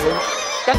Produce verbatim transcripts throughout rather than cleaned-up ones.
จะ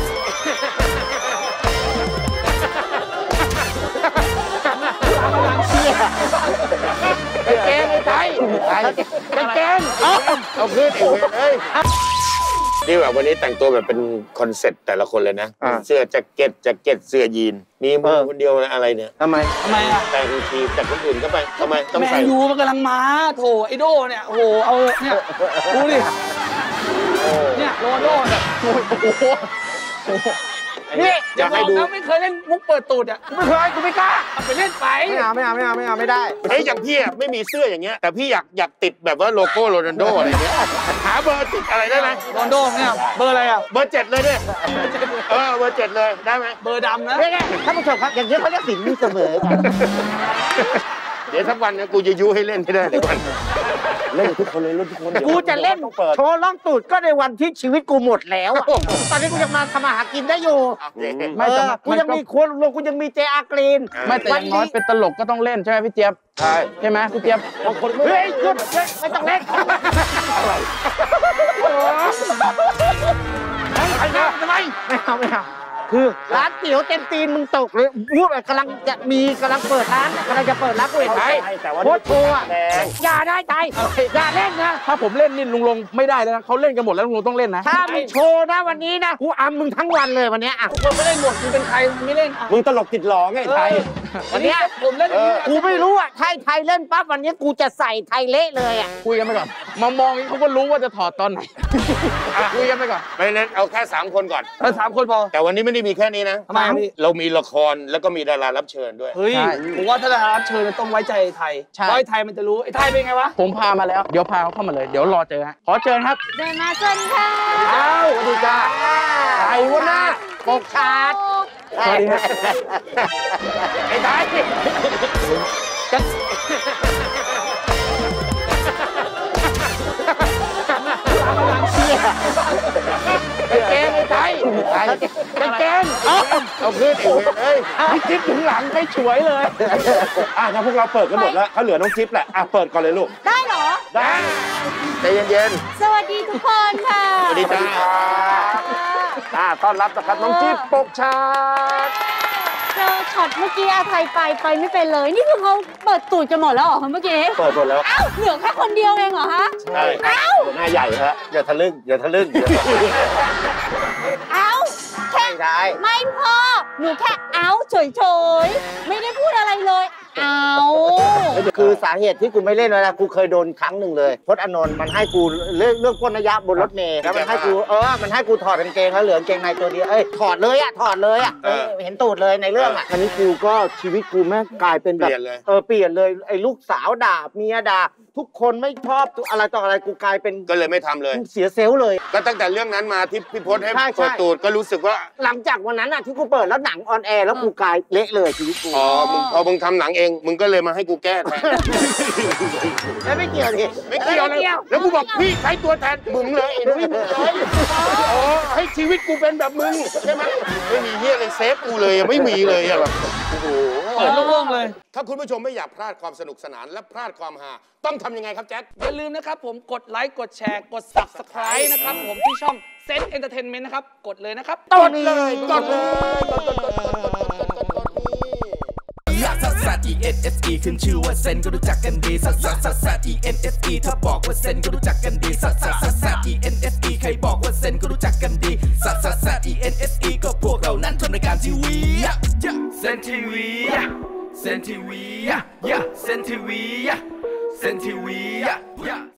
แกงไอ้ไทยจะแกงเอาขึ้นเองเลยนี่แบบวันนี้แต่งตัวแบบเป็นคอนเซ็ปต์แต่ละคนเลยนะเสื้อแจ็คเก็ตแจ็คเก็ตเสื้อยีนมีมือคนเดียวอะไรเนี่ยทำไมทำไมอ่ะแต่งทีแต่คนอื่นก็ไปทำไมต้องใส่แมนยูมันกำลังมาโถไอโดเนี่ยโอ้โหเอาเนี่ยดูดิเนี่ยโรนัลโดเนี่ยโอ้โหนี่อย่าบอกนะไม่เคยเล่นมุกเปิดตูดอ่ะไม่เคยกูไม่กล้าเอาไปเล่นไปไม่เอาไม่เอาไม่เอาไม่เอาไม่ได้เฮ้ยอย่างพี่อ่ะไม่มีเสื้ออย่างเงี้ยแต่พี่อยากอยากติดแบบว่าโลโก้โรนัลโดอะไรเงี้ยหาเบอร์ติดอะไรได้ไหมโรนัลโดเนี่ยเบอร์อะไรอ่ะเบอร์เจ็ดเลยเนี่ยเออเบอร์เจ็ดเลยได้ไหมเบอร์ดำนะท่านผู้ชมครับอย่างนี้เขาเรียกสินมีเสมอเดี๋ยวสักวันเนี่ยกูจะยุให้เล่นให้ได้ในวันเล่นทุกคนเลยเล่นทุกคนกูจะเล่นโชว์ล่องตูดก็ในวันที่ชีวิตกูหมดแล้วตอนนี้กูยังมาทำอาหารกินได้อยู่ไม่กูยังมีครัวลุงกูยังมีเจอากรีนไม่แต่อย่างน้อยเป็นตลกก็ต้องเล่นใช่ไหมพี่เจี๊ยบใช่ใช่ไหมพี่เจี๊ยบบางคนเฮ้ยหยุดไม่ต้องเล่นทำไมไม่เอาไม่เอาคือร้านเตี๋ยวเต็มตีนมึงตกเลยพูดแบบกำลังจะมีกำลังเปิดร้านกำลังจะเปิดร้านกูเห็นไหมโคตรโชว์อ่ะอย่าได้ใจอย่าเล่นนะถ้าผมเล่นนี่ลุงลงไม่ได้แล้วนะเขาเล่นกันหมดแล้วลุงลงต้องเล่นนะถ้ามึงโชว์นะวันนี้นะกูอัมมึงทั้งวันเลยวันนี้อ่ะกูไม่เล่นหมดกูเป็นใครไม่เล่นมึงตลกติดหลอไงไทยวันนี้ผมเล่นกูไม่รู้อ่ะไทยไทยเล่นปั๊บวันนี้กูจะใส่ไทยเละเลยอ่ะคุยกันไปก่อนมามองนี้เขาก็รู้ว่าจะถอดตอนไหนคุยกันไปก่อนไม่เล่นเอาแค่สามคนก่อนเออสามคนพอแต่วันนี้ไม่ได้มีแค่นี้นะทำไมเรามีละครแล้วก็มีดารารับเชิญด้วยเฮ้ยผมว่าถ้าดารารับเชิญต้องไว้ใจไทยเพราะไทยมันจะรู้ไอ้ไทยเป็นไงวะผมพามาแล้วเดี๋ยวพาเขาเข้ามาเลยเดี๋ยวรอเจอฮะขอเชิญครับเดินมาสวัสดีค่ะอ้าวสวัสดีจ้าไทยวะนะปกขาดสวัสดีครับไอ้ไทยจะแกงไอ้ไทยจะแกงเอาขึ้นเองเลยพี่จิ๊บถึงหลังไม่ช่วยเลยอ่ะงั้นพวกเราเปิดกันหมดแล้วเขาเหลือน้องจิ๊บแหละอ่ะเปิดก่อนเลยลูกได้เหรอได้ใจเย็นๆสวัสดีทุกคนค่ะสวัสดีจ้าอ่ะต้อนรับนะครับน้องจิ๊บปกชาเจอช็อตเมื่อกี้อาไทยไปไปไม่เป็นเลยนี่คือเขาเปิดตูดกันหมดแล้วเหรอเมื่อกี้เปิดหมดแล้วอ้าวเหลือแค่คนเดียวเองเหรอฮะใช่อ้าวหน้าใหญ่ฮะอย่าทะลึ่งอย่าทะลึ่งอ้าวแค่ไม่พอหนูแค่อ้าวเฉยๆไม่ได้พูดอะไรเลยอ้าวคือสาเหตุที่กูไม่เล่นเวลากูเคยโดนครั้งหนึ่งเลยพจน์อานนท์มันให้กูเรื่องเรื่องก้นระยะบนรถเมล์แล้วมันให้กูเออมันให้กูถอดกางเกงแล้วเหลือกางเกงในตัวเดียวเอ้ยถอดเลยอ่ะถอดเลยอ่ะเห็นตูดเลยในเรื่องอ่ะอันนี้กูก็ชีวิตกูแม่งกลายเป็นแบบเออเปลี่ยนเลยไอ้ลูกสาวด่าเมียด่าทุกคนไม่ชอบอะไรต่ออะไรกูกลายเป็นก็เลยไม่ทำเลยเสียเซลล์เลยก็ตั้งแต่เรื่องนั้นมาที่พี่พจน์ให้เปิดตูดก็รู้สึกว่าหลังจากวันนั้นอ่ะที่กูเปิดแล้วหนังออนแอร์แล้วกูกลายเละเลยชีวิตกูอ๋อมึงพอมึงทำหนังเองมึงก็เลยมาให้กูแก้แทนแล้วไม่เกี่ยวดิไม่เกี่ยวเลยแล้วกูบอกพี่ใช้ตัวแทนมึงเลยไม่มีเลยอ๋อให้ชีวิตกูเป็นแบบมึงใช่ไหมไม่มีเฮียเลยเซฟกูเลยไม่มีเลยอะแบบโอ้โหเปิดโล่งเลยถ้าคุณผู้ชมไม่อยากพลาดความสนุกสนานและพลาดความฮาต้องทำยังไงครับแจ็คอย่าลืมนะครับผมกดไลค์กดแชร์กด ซับสไครบ์ นะครับผมที่ช่องเซนเอนเตอร์เทนเมนต์นะครับกดเลยนะครับกดเลยกดเลยกดกดกดกดกดกดกดซัสซัส อี เอ็น เอส อี ขึ้นชื่อว่าเซนก็รู้จักกันดีซัสซัสซัสซัส อี เอ็น เอส อี ถ้าบอกว่าเซนก็รู้จักกันดีซัสซัสซัสซัส อี เอ็น เอส อี ใครบอกว่าเซนก็รู้จักกันดีซัสซัสซัส อี เอ็น เอส อี ก็พวกเรานั้นทำรายการทีวีเซนทีวีเซนทีวีเซนทีวีเซนทีวี